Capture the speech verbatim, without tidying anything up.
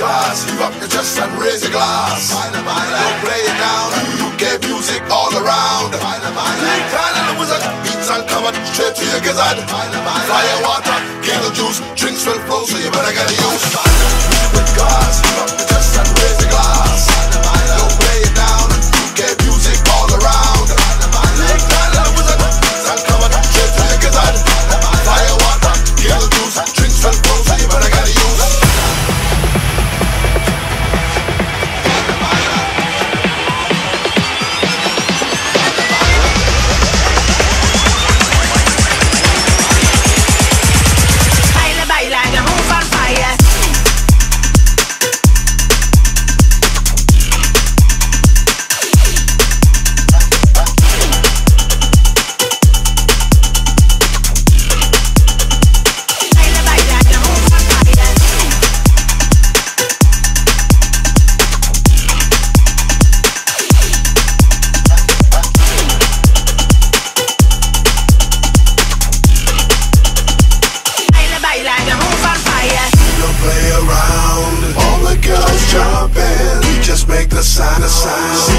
cars, leave up your chest and raise your glass. Don't play it down, U K music all around. Lean kind of the wizard, beats uncovered, straight to your gizzard. Fire, water, candle juice, drinks will flow, so you better get used. Music with cars, leave up your chest and raise your glass. Don't play it down, U K music all around. Lean kind of the wizard, beats uncovered, straight to your gizzard. Fire, water, candle juice, drinks will flow, so you better get used. Play around, all the girls jumping. We just make the sound, the sound.